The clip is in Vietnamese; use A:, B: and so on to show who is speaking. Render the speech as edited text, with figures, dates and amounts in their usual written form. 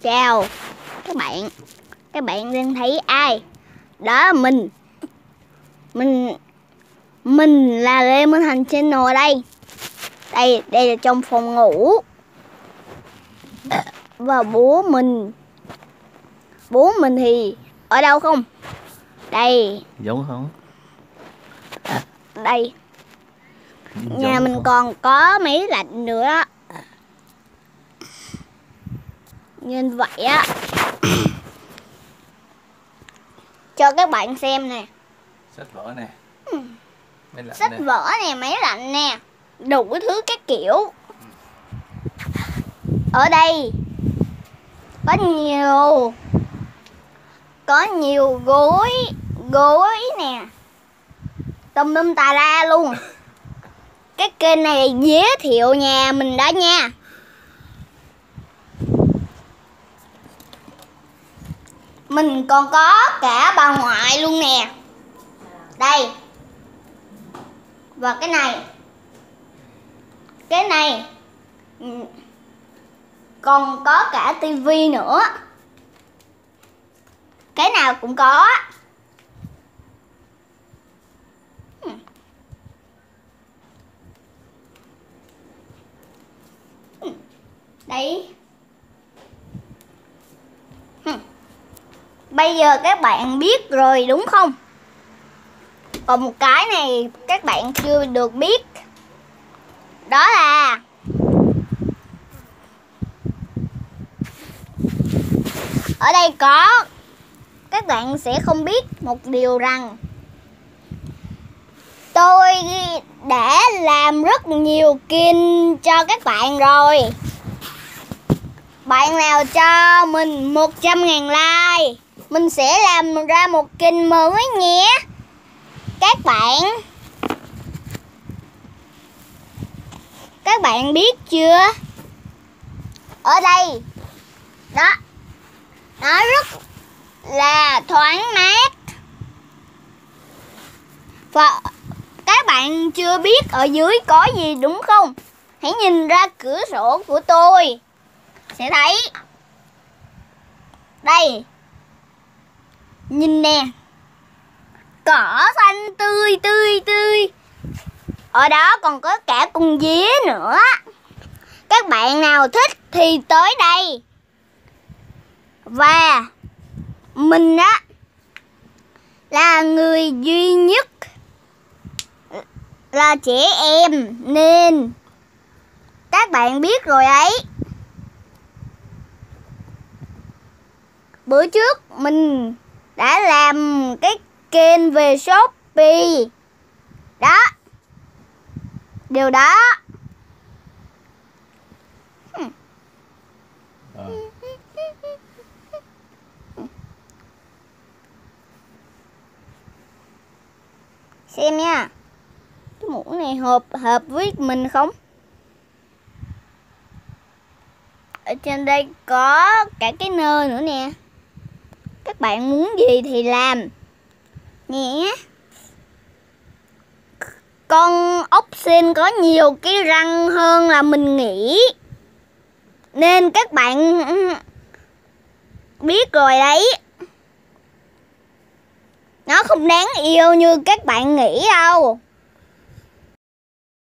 A: Chào các bạn đang thấy ai? Đó là mình là Lê Minh Thành Channel đây. Đây là trong phòng ngủ. Và bố mình thì ở đâu không? Đây.
B: Giống không?
A: Đây. Nhà mình còn có máy lạnh nữa đó. Như vậy á. Cho các bạn xem nè.
B: Sách vở nè.
A: Sách vở nè, máy lạnh nè, đủ thứ các kiểu. Ở đây có nhiều gối nè, tùm lum tà la luôn. Cái kênh này giới thiệu nhà mình đó nha. Mình còn có cả bà ngoại luôn nè. Đây. Và cái này còn có cả tivi nữa. Cái nào cũng có. Đấy. Bây giờ các bạn biết rồi đúng không? Còn một cái này các bạn chưa được biết. Đó là ở đây có, các bạn sẽ không biết một điều rằng tôi đã làm rất nhiều kênh cho các bạn rồi. Bạn nào cho mình 100.000 like, mình sẽ làm ra một kênh mới nhé. Các bạn biết chưa? Ở đây đó, nó rất là thoáng mát. Và các bạn chưa biết ở dưới có gì đúng không? Hãy nhìn ra cửa sổ của tôi sẽ thấy. Đây. Nhìn nè. Cỏ xanh tươi. Ở đó còn có cả con dế nữa. Các bạn nào thích thì tới đây. Và mình á là người duy nhất là trẻ em nên các bạn biết rồi ấy. Bữa trước mình đã làm cái kênh về Shopee. Đó. Điều đó. Xem nha. Cái mũ này hợp với mình không? Ở trên đây có cả cái nơ nữa nè. Các bạn muốn gì thì làm nhé. Con ốc sên có nhiều cái răng hơn là mình nghĩ. Nên các bạn biết rồi đấy. Nó không đáng yêu như các bạn nghĩ đâu.